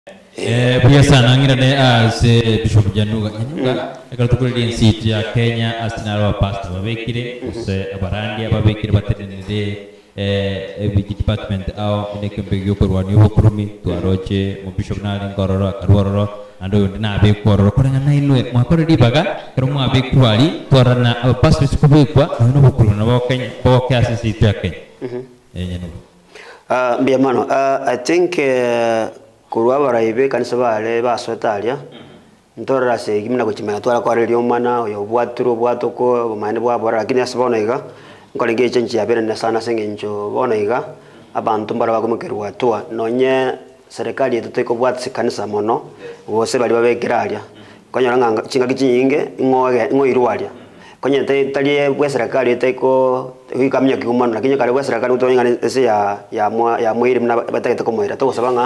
Pia sana ngira ne as Bishop Nyanuga ekalo tukuli instills ya Kenya asinalo pastor babekire use abarandi ababekire batenere department au nekembegyo korwani obukurumi twaroche mu Bishop nali ngororo akarwororo ando na abekororo kuranga nailwe mwakore dibaga kero mwabekwali twarana pastor sikubekwa no bukuru na Kenya boke instills ya Kenya Nyanuga mbiamano I think kurwa baraibe kanisa bale basotalia ntorra se gimna kuchimana twara kwa rero mana yo bwaturo bwatoko bumane bwabora lakini asibona iga nkolenge chenji ya bere na sana sengenjo bona iga abantu mbara bakomekerwa twa nonye serikali yetuteko bwatse kanisa mono bose bali babekiralia konyora nganga chinga kichinyinge ngoirwalia konye tali bwe serikali yeteko hikamnya kikumana lakini kale bwe serikali utonga ese ya mwiri mna batakete komoira to sabanga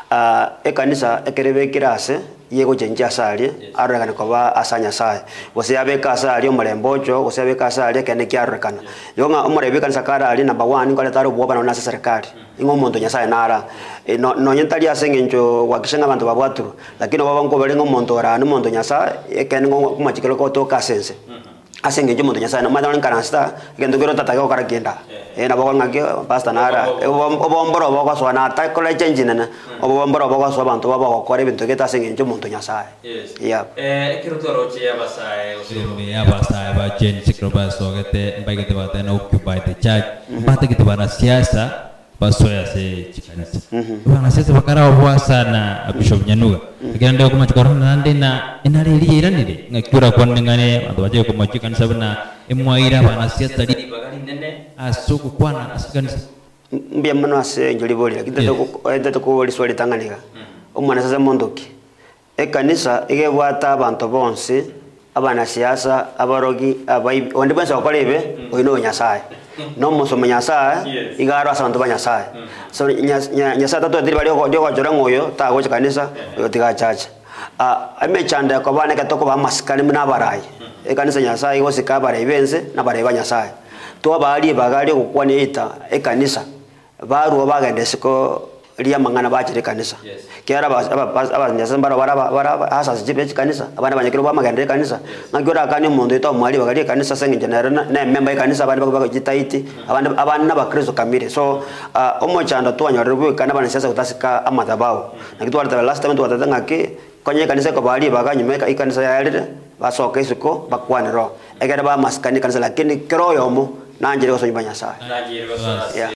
ekanisa ekerebe kirase yego chenja sali aragana kwa asanya sai bose yabeka sali omulembocho bose yabeka sali kene kyarekana yonga omurebe kanisa kara ali number 1 ngale taro bwoba na serikali ingo muntu nyasaye nara no nyentali asengenjo wakishenga abantu babwaturu lakini baba ngo bali ngo muntu ora no muntu nyasaye ekene ngo kumachikelo ko to kasense asengenjo muntu nyasaye no madana kanasta gendo gero tataka okara kenda na bako ngake pastor nara obomboro bako so na ta kola change nana obomboro bako so abantu baba bakore bintu geta asengenjo muntu nyasaye yeah kero toroche yabasaye osirome yabasaye ba change sikroba so gete mbagete batana occupy the church bata kitu bana siasa basoya se chikanisa bana siasa bakara obwasa na Bishop Nyanuga kigenda ko machikorona nande na inareli iranire ngakura kwandengane abantu baje ko machikanisa bana emwaira bana siasa di bagari nene asuku kwana asikanisa mbia mano ase njoli boli kitete ko wali swali tanganika umwana sasa mondoki ekanisa igebwata abantu bonse abana siasa abarogi abai onde bansa bakolebe oyino nyasaye no musomo nyasaye igaro asa abantu banyasaye so nyasaye tatu ndiri bali ko jora ngoyo ta go kanisa yo tiga chacha amechanda ko bana katoko ba maskali mna barayi ekanisa nyasaye go sikabara ibenze na barayi banyasaye to abali bagali kokwane ita ekanisa baru bagende siko liya mangana bachire kanisa kera aba nyasa bara asa jibe kanisa abana banyakiro bamagande kanisa ngakira akanye umuntu ita umwali bagali kanisa sengenje na member kanisa abana bagitaiti abana bakristo kamire so omochanda twanyarwe kana bana siasa utasika amadhabao nakitwala the last time twatanga ke konye kanisa ko bali baganyumeka ikanisa yalire basoka isiko bakwaniro egera ba maskani kanisa lakini kero yomo nanjire ko sonyibanya sawa